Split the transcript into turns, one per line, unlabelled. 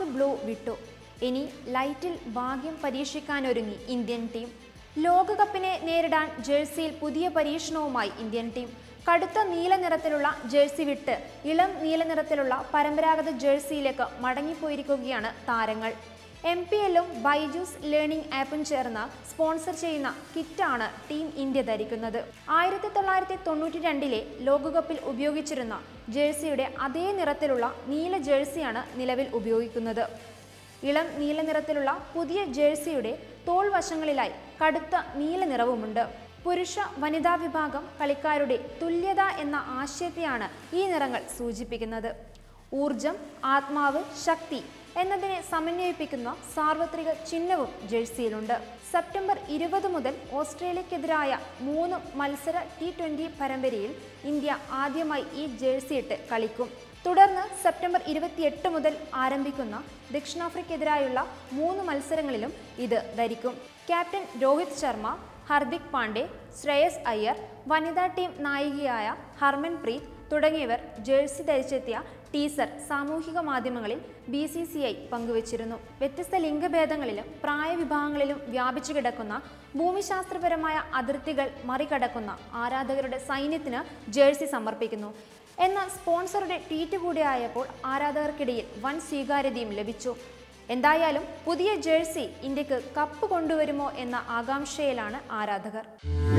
Blue വിട്ടു. ഇനി ലൈറ്റിൽ ഭാഗ്യം പരീക്ഷിക്കാനൊരുങ്ങി ഇന്ത്യൻ ടീം. ലോകകപ്പിനെ നേരിടാൻ ജേഴ്സിയിൽ പുതിയ പരീക്ഷണവുമായി ഇന്ത്യൻ ടീം. കടുത്ത നീല നിറത്തിലുള്ള ജേഴ്സി വിട്ട് ഇളം നീല നിറത്തിലുള്ള പരമ്പരാഗത ജേഴ്സിയിലേക്ക് മടങ്ങിപ്പോയിരിക്കുകയാണ് താരങ്ങൾ. MPLഉം ബൈജൂസ് ലേണിംഗ് ആപ്പും ചേർന്ന് സ്പോൺസർ ചെയ്യുന്ന കിറ്റാണ് ടീം ഇന്ത്യ ധരിക്കുന്നത്. 1992 ലോകകപ്പിൽ ഉപയോഗിച്ചിരുന്ന ജേഴ്സിയുടെ അതേ നിറത്തിലുള്ള നീല ജേഴ്സിയാണ് നിലവിൽ ഉപയോഗിക്കുന്നത്. ഇളം നീല നിറത്തിലുള്ള പുതിയ ജേഴ്സിയുടെ തോൾവശങ്ങളിലായി കടുത്ത നീല നിറവുമുണ്ട്. പുരുഷ വനിതാ വിഭാഗം കളിക്കാരുടെ തുല്യത എന്ന ആശയത്തെയാണ് ഈ നിറങ്ങൾ സൂചിപ്പിക്കുന്നത്. ഊർജം, ആത്മാവ്, ശക്തി എന്നതിനെ സമന്വയിപ്പിക്കുന്ന സാർവത്രിക ചിഹ്നവും ജേഴ്സിയിലുണ്ട്. സെപ്റ്റംബർ 20 മുതൽ ഓസ്ട്രേലിയക്കെതിരായ 3 മത്സര T20 പരമ്പരയിൽ ഇന്ത്യ ആദ്യമായി ഈ ജേഴ്സിയിട്ട് കളിക്കും. തുടർന്ന് സെപ്റ്റംബർ 28 മുതൽ ആരംഭിക്കുന്ന ദക്ഷിണാഫ്രിക്കയ്ക്കെതിരായുള്ള 3 മത്സരങ്ങളിലും ഇത് ധരിക്കും. ക്യാപ്റ്റൻ രോഹിത് ശർമ്മ, ഹർദിക് പാണ്ഡ്യ, ശ്രേയസ് അയ്യർ, വനിതാ ടീം നായികയായ ഹർമൻപ്രീത് തുടങ്ങിയവർ ജേഴ്സി ധരിച്ചെത്തിയ ടീസർ സാമൂഹിക മാധ്യമങ്ങളിൽ BCCI പങ്കുവച്ചിരുന്നു. വ്യത്യസ്ത ലിംഗഭേദങ്ങളിലും പ്രായവിഭാഗങ്ങളിലും വ്യാപിച്ചു കിടക്കുന്ന ഭൂമിശാസ്ത്രപരമായ അതിർത്തികൾ മറികടക്കുന്ന ആരാധകരുടെ സൈന്യത്തിന് ജേഴ്സി സമർപ്പിക്കുന്നു എന്ന സ്പോൺസറുടെ ട്വീറ്റ് കൂടിയായപ്പോൾ ആരാധകർക്കിടയിൽ വൻ സ്വീകാര്യതയും ലഭിച്ചു. എന്തായാലും പുതിയ ജേഴ്സി ഇന്ത്യക്ക് കപ്പ് കൊണ്ടുവരുമോ എന്ന ആകാംക്ഷയിലാണ് ആരാധകർ.